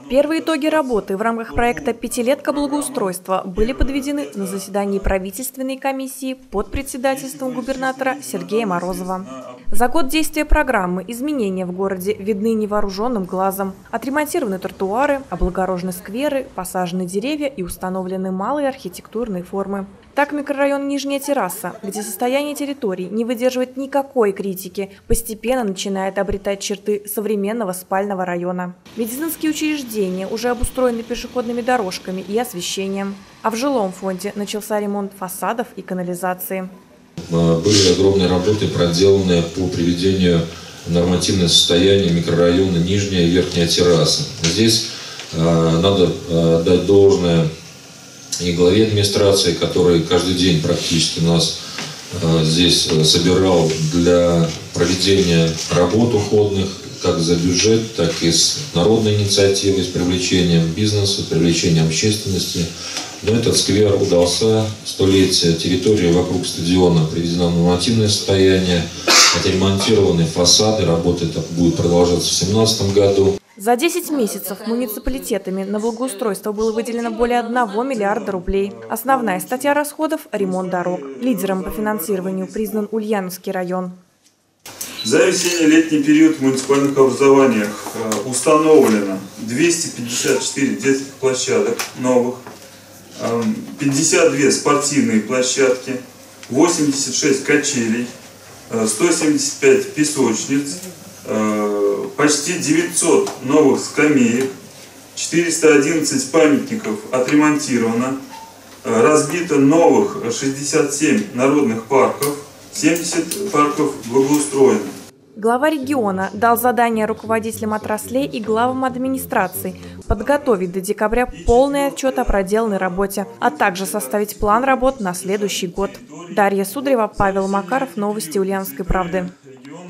Первые итоги работы в рамках проекта «Пятилетка благоустройства» были подведены на заседании правительственной комиссии под председательством губернатора Сергея Морозова. За год действия программы изменения в городе видны невооруженным глазом. Отремонтированы тротуары, облагорожены скверы, посажены деревья и установлены малые архитектурные формы. Так микрорайон Нижняя Терраса, где состояние территории не выдерживает никакой критики, постепенно начинает обретать черты современного спального района. Медицинские учреждения уже обустроены пешеходными дорожками и освещением. А в жилом фонде начался ремонт фасадов и канализации. Были огромные работы, проделанные по приведению в нормативное состояние микрорайона Нижняя и Верхняя Терраса. Здесь надо дать должное и главе администрации, который каждый день практически нас здесь собирал для проведения работ уходных, как за бюджет, так и с народной инициативой, с привлечением бизнеса, с привлечением общественности. Но этот сквер удался, столетие, территория вокруг стадиона приведена в нормативное состояние, отремонтированы фасады, работа эта будет продолжаться в 2017 году. За 10 месяцев муниципалитетами на благоустройство было выделено более 1 миллиарда рублей. Основная статья расходов – ремонт дорог. Лидером по финансированию признан Ульяновский район. За весенне-летний период в муниципальных образованиях установлено 254 детских площадок новых, 52 спортивные площадки, 86 качелей, 175 песочниц, почти 900 новых скамеек, 411 памятников отремонтировано, разбито новых 67 народных парков, 70 парков благоустроено. Глава региона дал задание руководителям отраслей и главам администрации подготовить до декабря полный отчет о проделанной работе, а также составить план работ на следующий год. Дарья Сударева, Павел Макаров, новости Ульяновской правды.